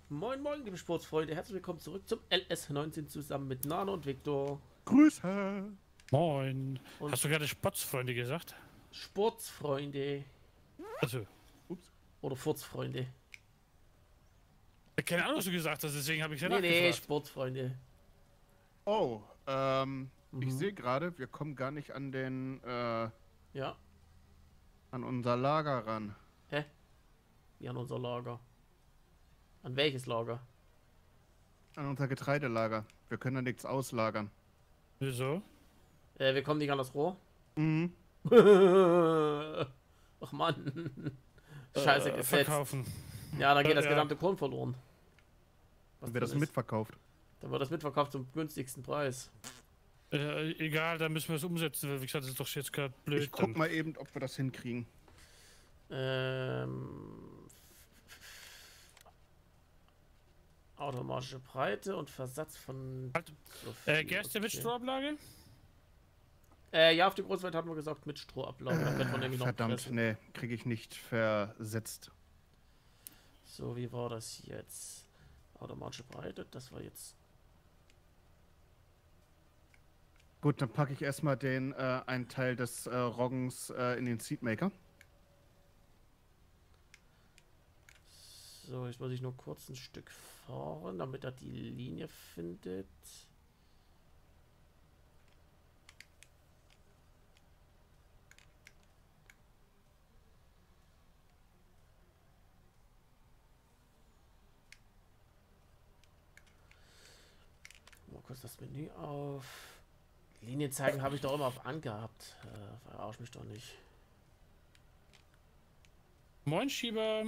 Moin moin, liebe Sportsfreunde, herzlich willkommen zurück zum LS19 zusammen mit Nano und Viktor Grüße. Moin. und Hast du gerade Spotsfreunde gesagt? Sportsfreunde Also, Ups. oder Furzfreunde. keine Ahnung, was du gesagt hast, deswegen habe ich ja Nee, nachgefragt. Sportsfreunde. Oh, ich Mhm. sehe gerade, wir kommen gar nicht an Ja, an unser Lager ran. hä? Wir haben unser Lager. An welches Lager? An unser Getreidelager. Wir können da nichts auslagern. Wieso? Wir kommen nicht an das Rohr. Mhm. Ach Mann. Scheiße gesetzt. Verkaufen. Ja, dann geht das Ja. gesamte Korn verloren. Was Haben wir drin das ist. mitverkauft? Dann wird das mitverkauft zum günstigsten Preis. Egal, dann müssen wir es umsetzen, weil wie gesagt, das ist doch jetzt gerade blöd. Ich guck mal eben, ob wir das hinkriegen. Automatische Breite und Versatz von. Halt. So viel, Gerste mit okay. Strohablage? Ja, auf die Großwelt hatten wir gesagt mit Strohablage. Da könnte man nämlich noch Verdammt, pressen. nee, kriege ich nicht versetzt. So, wie war das jetzt? Automatische Breite, das war jetzt. Gut, dann packe ich erstmal einen Teil des Roggens in den Seedmaker. So, jetzt muss ich nur kurz ein Stück fahren, damit er die Linie findet. Mal kurz das Menü auf. Linien zeigen habe ich doch immer auf angehabt. Verarsch mich doch nicht. Moin, Schieber.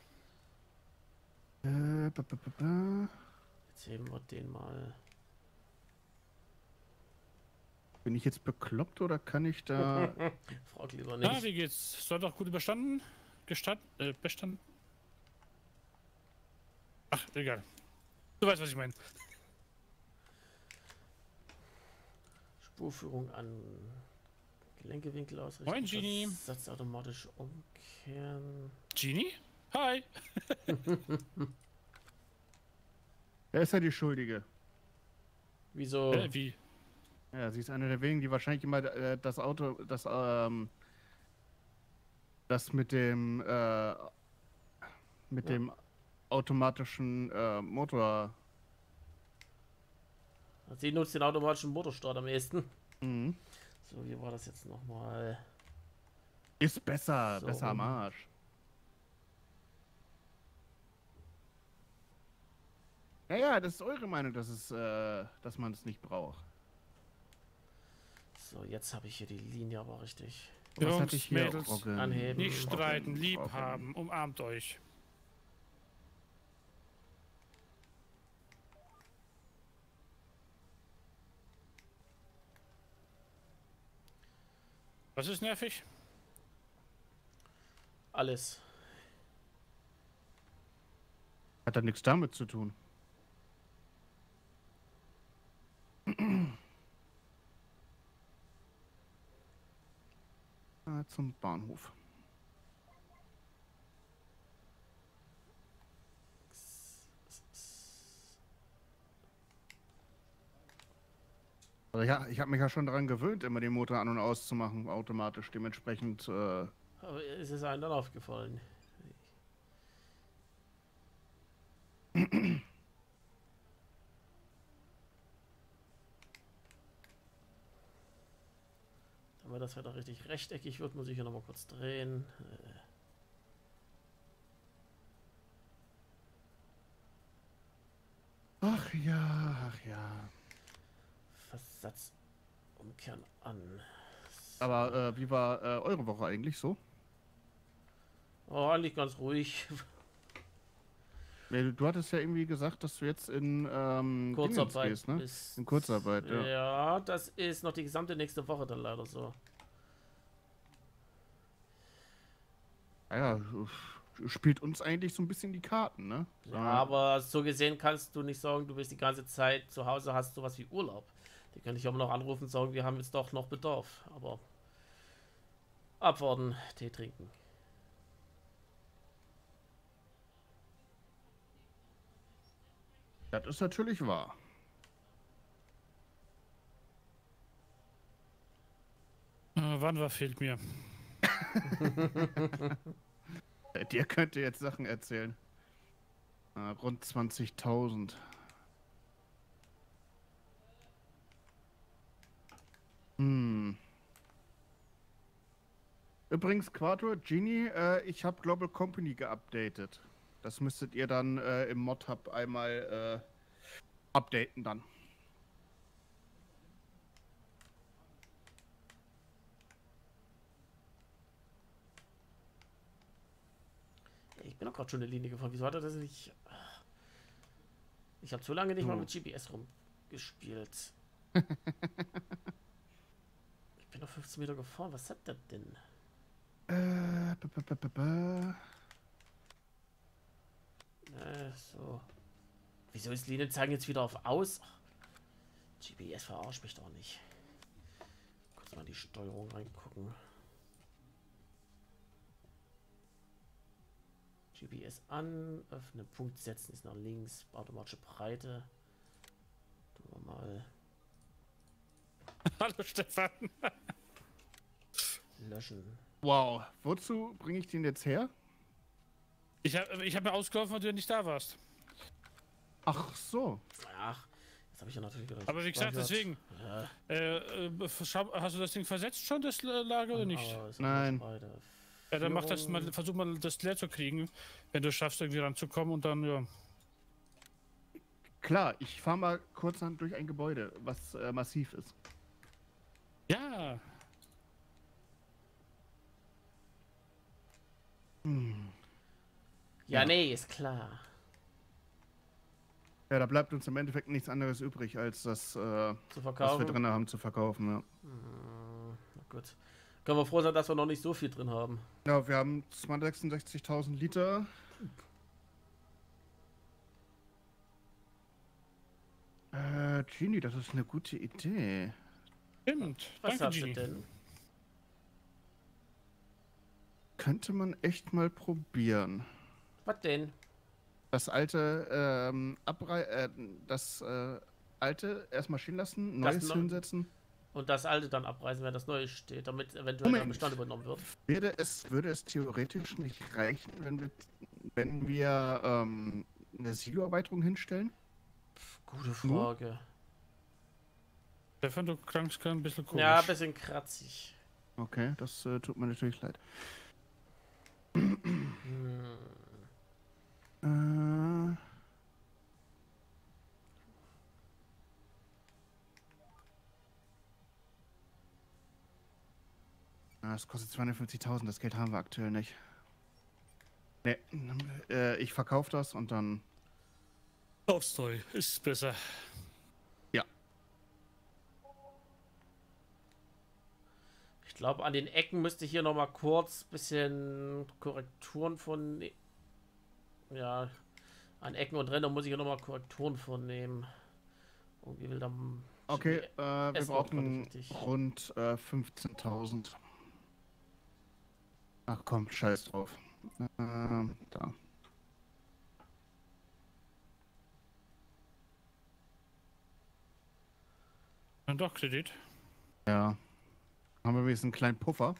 Jetzt heben wir den mal. Bin ich jetzt bekloppt oder kann ich da... Frag lieber Na, nicht. wie geht's? Sonntag gut überstanden? Bestanden? Ach, egal. Du weißt, was ich meine. Spurführung an. Gelenkewinkel ausrichten. Moin, Genie. Satz automatisch umkehren. Genie? Hi. Wer ist ja die Schuldige? Wieso? Wie? Ja, sie ist eine der wenigen, die wahrscheinlich immer das mit dem automatischen Motor. Sie nutzt den automatischen Motorstart am ehesten. Mhm. So, wie war das jetzt nochmal? Ist besser, So besser am rum. Arsch. Ja, das ist eure Meinung, dass man es nicht braucht. So, jetzt habe ich hier die Linie aber richtig. Was hatte Jungs, ich hier? Mädels, Roggen, anheben. nicht streiten, Roggen, lieb Roggen. haben, umarmt euch. Was ist nervig? Alles. Hat da nichts damit zu tun. Zum Bahnhof. Also ja, ich habe mich ja schon daran gewöhnt, immer den Motor an- und auszumachen, automatisch. Dementsprechend, Aber ist es einem dann aufgefallen? Damit das wieder richtig rechteckig wird, muss ich hier nochmal kurz drehen. ach ja, ach ja. Versatz umkehren an. Aber wie war eure Woche eigentlich so? Oh, eigentlich ganz ruhig. Du hattest ja irgendwie gesagt, dass du jetzt in Dingens Kurzarbeit gehst, ne? bis. In Kurzarbeit, ja. Ja, das ist noch die gesamte nächste Woche dann leider so. Ja, spielt uns eigentlich so ein bisschen die Karten, ne? Ja, aber so gesehen kannst du nicht sagen, du bist die ganze Zeit zu Hause, hast sowas wie Urlaub. Die könnte ich aber noch anrufen und sagen, wir haben jetzt doch noch Bedarf. Aber abwarten, Tee trinken. Das ist natürlich wahr. Wann fehlt mir? Dir könnte jetzt Sachen erzählen. Rund 20.000. Übrigens, Quator, Genie, ich habe Global Company geupdatet. Das müsstet ihr dann im Mod-Hub einmal updaten dann. Ich bin doch gerade schon eine Linie gefahren. Wieso hat er das nicht... Ich habe zu lange nicht mal mit GPS rumgespielt. Ich bin noch 15 Meter gefahren. Was hat der denn? So. Wieso ist Linien zeigen jetzt wieder auf aus? GPS verarscht mich doch nicht. Kurz mal in die Steuerung reingucken. GPS an, öffnen, Punkt setzen ist nach links, automatische Breite. Tun wir mal. Hallo Stefan. Löschen. Wow, wozu bringe ich den jetzt her? Ich hab mir ausgelaufen, weil du ja nicht da warst. Ach so. Ach, jetzt habe ich ja natürlich wieder. Aber wie gesagt, deswegen. Ja. Hast du das Ding versetzt schon, das Lager, oder nicht? Nein. Ja, dann mach das mal, versuch mal das leer zu kriegen, wenn du schaffst, irgendwie ranzukommen und dann, ja. Klar, ich fahre mal kurz durch ein Gebäude, was massiv ist. Ja. Ja, nee, ist klar. Ja, da bleibt uns im Endeffekt nichts anderes übrig, als das, Zu was wir verkaufen. drin haben, zu verkaufen. Ja. Na gut. Können wir froh sein, dass wir noch nicht so viel drin haben. Ja, wir haben 266.000 Liter. Genie, das ist eine gute Idee. Stimmt. Was Danke, hast du Genie. denn? Könnte man echt mal probieren. Was denn? Das alte, alte erstmal stehen lassen, Neues hinsetzen. Und das alte dann abreißen, wenn das neue steht, damit eventuell der Bestand übernommen wird. Würde es theoretisch nicht reichen, wenn wir eine Silo-Erweiterung hinstellen? Gute Frage. Stefan, du klangst ein bisschen komisch. Ja, ein bisschen kratzig. Okay, das tut mir natürlich leid. Das kostet 250.000, das Geld haben wir aktuell nicht. Nee, ich verkaufe das und dann... Kaufstory ist besser. Ja. Ich glaube, an den Ecken müsste ich hier noch mal kurz ein bisschen Korrekturen von... Ja, an Ecken und Rändern muss ich hier noch mal Korrekturen vornehmen. Irgendwie will dann... Okay, wir Essen brauchen nicht richtig. rund 15.000. Ach komm, scheiß drauf. Da. Dann doch Kredit. Ja. Haben wir wenigstens einen kleinen Puffer.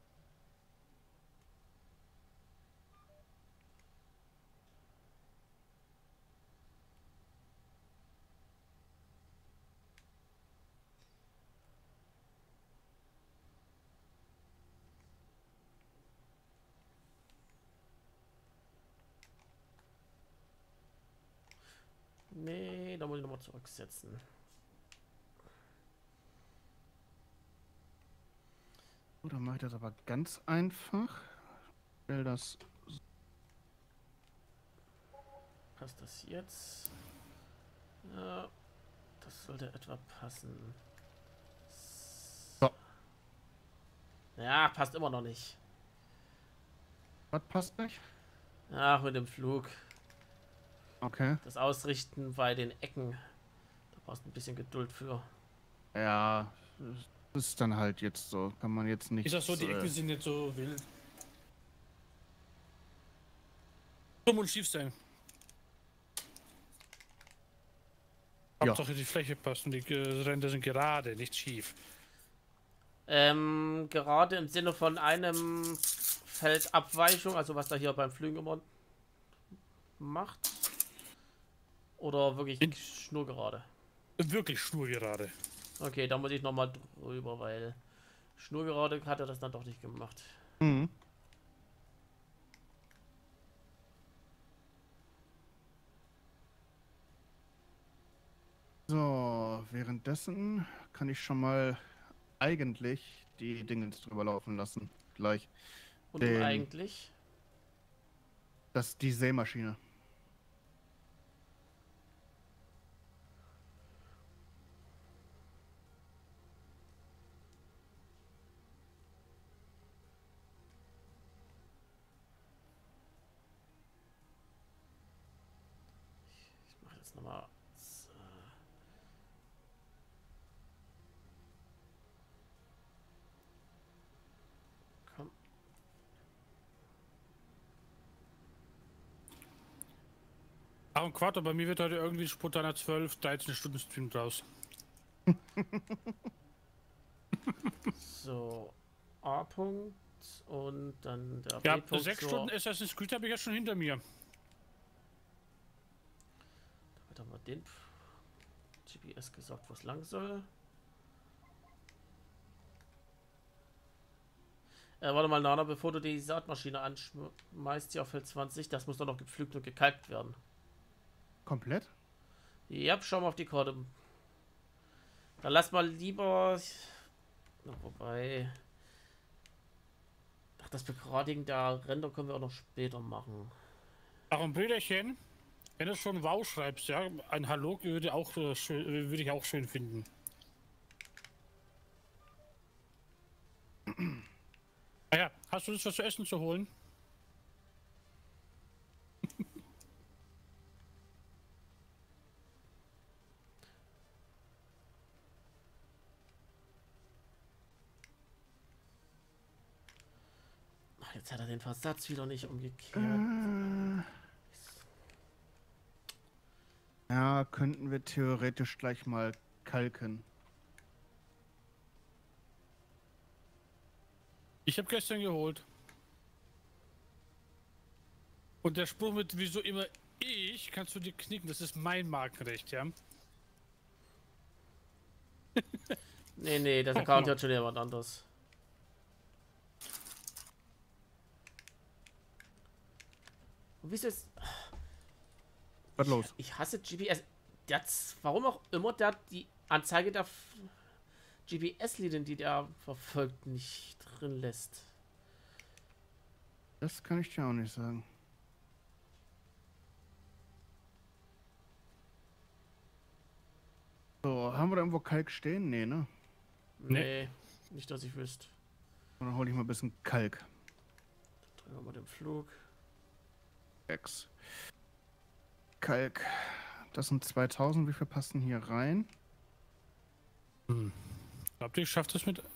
Nee, da muss ich noch mal zurücksetzen. So, dann mache ich das aber ganz einfach. Stell das. Passt das jetzt? Ja, das sollte etwa passen. So. Ja, passt immer noch nicht. Was passt nicht? Ach, mit dem Flug. Okay. Das Ausrichten bei den Ecken. Da brauchst du ein bisschen Geduld für. Ja, das ist dann halt jetzt so. Kann man jetzt nicht. Ist das so, die Ecken sind nicht so wild. Dumm und schief sein. Hauptsache die Fläche passt und die Ränder sind gerade, nicht schief. Gerade im Sinne von einem Feldabweichung, also was da hier beim Flügen immer macht. Oder wirklich schnurgerade? Wirklich schnurgerade. Okay, da muss ich nochmal drüber, weil schnurgerade hat er das dann doch nicht gemacht. Mhm. So, währenddessen kann ich schon mal eigentlich die Dingens drüber laufen lassen. Gleich. Und eigentlich? Das ist die Sämaschine. Ich mache jetzt nochmal. Komm. Ach und Quattro, bei mir wird heute irgendwie spontaner 12, 13 Stunden Stream draus. So. A-Punkt und dann der Ja, B-Punkt. 6 Stunden Assassin's Creed habe ich ja schon hinter mir. Da haben wir den GPS gesagt, wo es lang soll. Warte mal, Nana, bevor du die Saatmaschine anschmeißt, hier auf Feld 20, das muss doch noch gepflügt und gekalkt werden. Komplett? Ja, schau mal auf die Karte. Dann lass mal lieber... Wobei... Ach, das Begradigen der Ränder können wir auch noch später machen. Ach und Brüderchen, wenn du schon Wow schreibst, ja, ein Hallo würde ich auch schön finden. Ah ja, hast du das was zu essen zu holen? Ach, jetzt hat er den Versatz wieder nicht umgekehrt. Ja, könnten wir theoretisch gleich mal kalken. Ich habe gestern geholt. Und der Spruch mit wieso immer ich, kannst du dir knicken, das ist mein Markenrecht, ja? Nee, das Account hat schon jemand anderes. Und wie ist es? Was los? Ich hasse GPS. Warum auch immer der die Anzeige der GPS-Linien, die der verfolgt, nicht drin lässt. Das kann ich dir auch nicht sagen. So, haben wir da irgendwo Kalk stehen? Nee, ne? Nee, nicht, dass ich wüsste. Dann hole ich mal ein bisschen Kalk. Drehen wir mal den Flug. X. Kalk. Das sind 2000. Wie viel passen hier rein? Glaubt ihr, ich schaff das mit...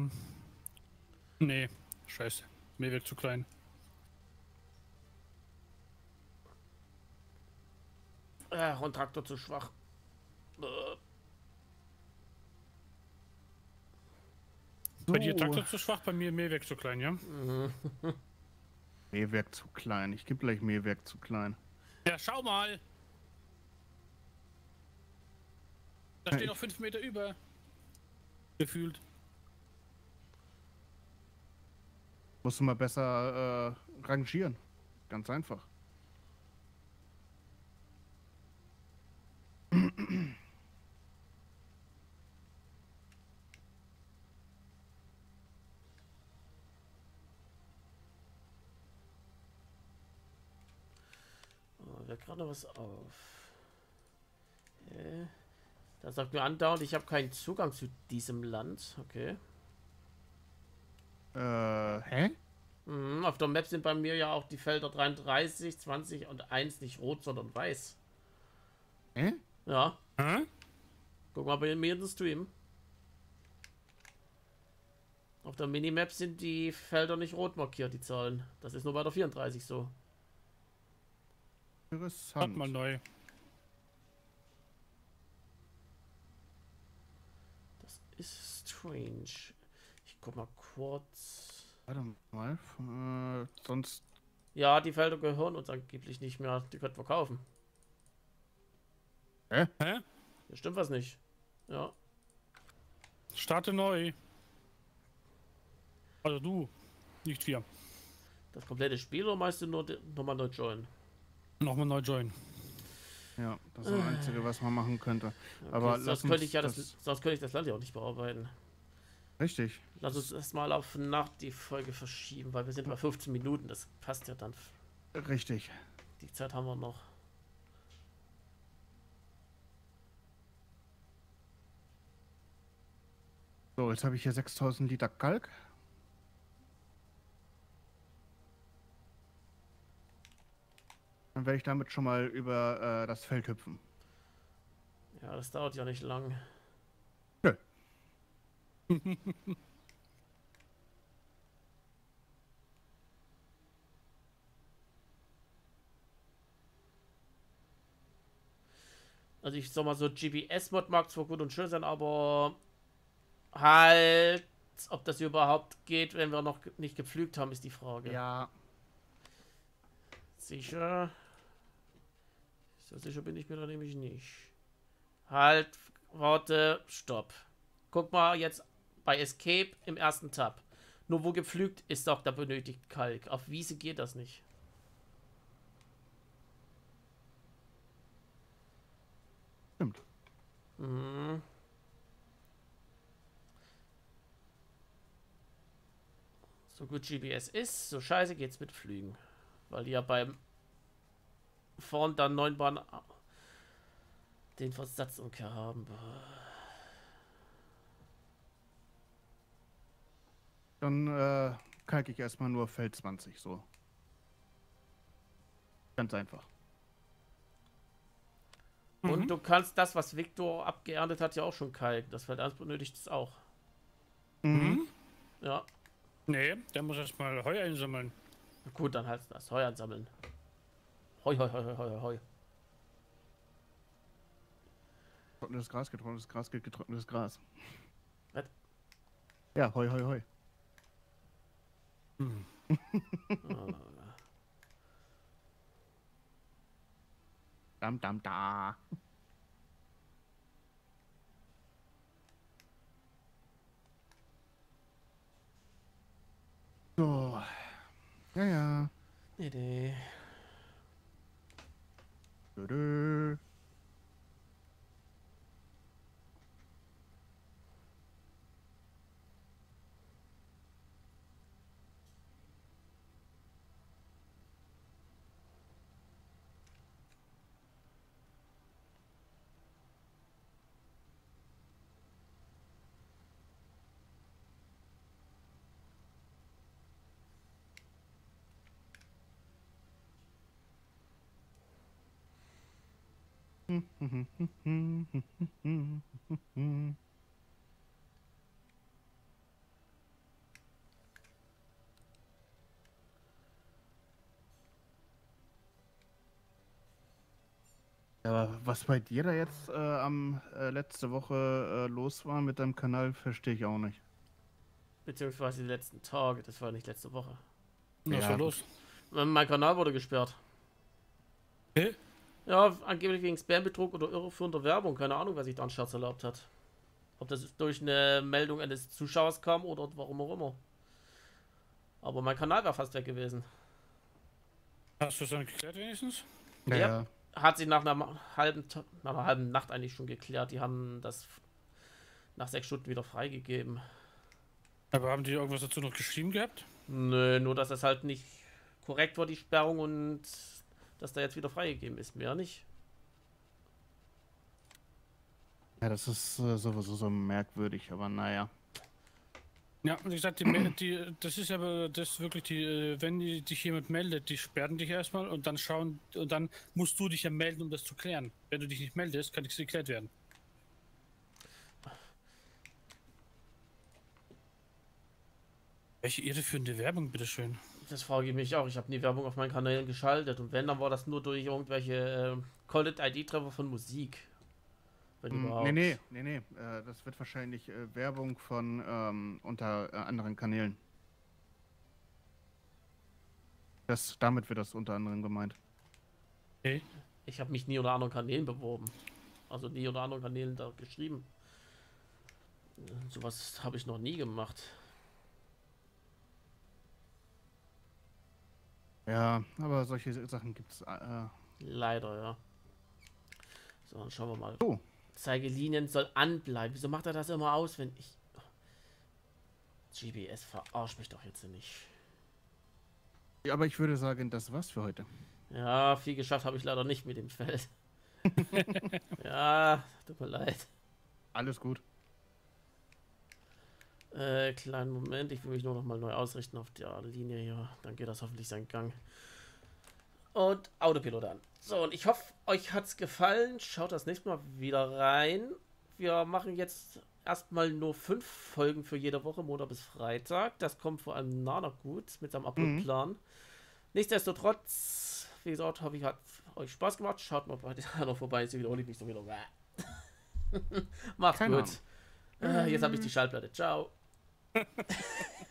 Nee, scheiße. Mir wird zu klein. Und Traktor zu schwach. Bei dir Traktor zu schwach, bei mir Mähwerk zu klein, ja? Mähwerk zu klein. Ich gebe gleich Mähwerk zu klein. Ja, schau mal! Da steht noch 5 Meter über. Gefühlt. Musst du mal besser rangieren. Ganz einfach. Wir gerade noch was auf. Da sagt mir andauernd, ich habe keinen Zugang zu diesem Land. Okay. Hä? Auf der Map sind bei mir ja auch die Felder 33, 20 und 1 nicht rot, sondern weiß. Hä? Ja. Hä? Guck mal bei mir in den Stream. Auf der Minimap sind die Felder nicht rot markiert, die Zahlen. Das ist nur bei der 34 so. Hat Interessant. mal neu. ist strange. Ich guck mal kurz. Warte mal. Sonst. Ja, die Felder gehören uns angeblich nicht mehr. Die könnten wir kaufen. Hä? Ja, stimmt was nicht. Ja. Starte neu. Also du, nicht wir. Das komplette Spiel oder meinst du nur nochmal neu joinen? Nochmal neu joinen. Ja, das ist das Einzige, was man machen könnte. Okay, Aber sonst lass könnte uns ich ja sonst könnte ich das Land ja auch nicht bearbeiten. Richtig. Lass uns erstmal auf nach die Folge verschieben, weil wir sind bei 15 Minuten. Das passt ja dann. Richtig. Die Zeit haben wir noch. So, jetzt habe ich hier 6000 Liter Kalk. Dann werde ich damit schon mal über das Feld hüpfen. Ja, das dauert ja nicht lang. Nö. Also ich sag mal so, GPS-Mod mag zwar gut und schön sein, aber halt, ob das überhaupt geht, wenn wir noch nicht gepflügt haben, ist die Frage. Ja. Sicher? So sicher bin ich mir da nämlich nicht. Halt, warte, stopp. Guck mal jetzt bei Escape im ersten Tab. Nur wo gepflügt ist doch, da benötigt Kalk. Auf Wiese geht das nicht. Stimmt. Mhm. So gut GPS ist, so scheiße geht's mit Flügen. Weil die ja beim vorn dann 9 Bahn den Versatzumkehr haben. Dann kalke ich erstmal nur Feld 20 so. Ganz einfach. Und du kannst das, was Victor abgeerntet hat, ja auch schon kalken. Das Feld 1 benötigt es auch. Mhm. Ja. Nee, der muss erstmal Heu einsammeln. Na gut, dann halt das Heu ansammeln. Heu, heu, heu, heu, heu, heu. Getrocknetes Gras, getrocknetes Gras, getrocknetes Gras. Was? Ja, hoi, hoi, hoi. Ah. Dam, dam, da. So. Ja, ja. Nee, nee. Dö. Aber was bei dir da jetzt letzte Woche los war mit deinem Kanal, verstehe ich auch nicht. Beziehungsweise die letzten Tage. Das war nicht letzte Woche. Was ist Ja, da los? Mein Kanal wurde gesperrt. Hä? Ja, angeblich wegen Spambetrug oder irreführender Werbung. Keine Ahnung, was sich da an Scherz erlaubt hat. Ob das durch eine Meldung eines Zuschauers kam oder warum auch immer. Aber mein Kanal war fast weg gewesen. Hast du es dann geklärt wenigstens? Ja, Ja. ja. Hat sich nach einer halben Nacht eigentlich schon geklärt. Die haben das nach 6 Stunden wieder freigegeben. Aber haben die irgendwas dazu noch geschrieben gehabt? Nö, nur dass das halt nicht korrekt war, die Sperrung, und dass da jetzt wieder freigegeben ist. Mehr nicht. Ja, das ist sowieso so merkwürdig, aber naja. Ja, wie gesagt, das ist aber das wirklich wenn dich jemand meldet, die sperren dich erstmal und dann schauen, und dann musst du dich ja melden, um das zu klären. Wenn du dich nicht meldest, kann nichts geklärt werden. Welche irreführende Werbung, bitteschön. Das frage ich mich auch. Ich habe nie Werbung auf meinen Kanälen geschaltet. Und wenn, dann war das nur durch irgendwelche Call-It-ID-Treffer von Musik. Wenn überhaupt. Nee. Das wird wahrscheinlich Werbung von unter anderen Kanälen. Damit wird das unter anderem gemeint. Okay. Ich habe mich nie unter anderen Kanälen beworben. Also nie unter anderen Kanälen da geschrieben. Sowas habe ich noch nie gemacht. Ja, aber solche Sachen gibt es. Leider, ja. So, dann schauen wir mal. Oh. Zeigelinien soll anbleiben. Wieso macht er das immer aus, wenn ich... GBS verarscht mich doch jetzt nicht. Ja, aber ich würde sagen, das war's für heute. Ja, viel geschafft habe ich leider nicht mit dem Feld. Ja, tut mir leid. Alles gut. Kleinen Moment, ich will mich nur noch mal neu ausrichten auf der Linie hier. Dann geht das hoffentlich seinen Gang. Und Autopilot an. So, und ich hoffe, euch hat's gefallen. Schaut das nächste Mal wieder rein. Wir machen jetzt erstmal nur 5 Folgen für jede Woche, Montag bis Freitag. Das kommt vor allem Nana gut mit seinem Upload-Plan. Nichtsdestotrotz, wie gesagt, hoffe ich, hat euch Spaß gemacht. Schaut mal bei der noch vorbei, sie wiederhole ich mich so wieder. Macht's Keine gut. Jetzt habe ich die Schallplatte. Ciao.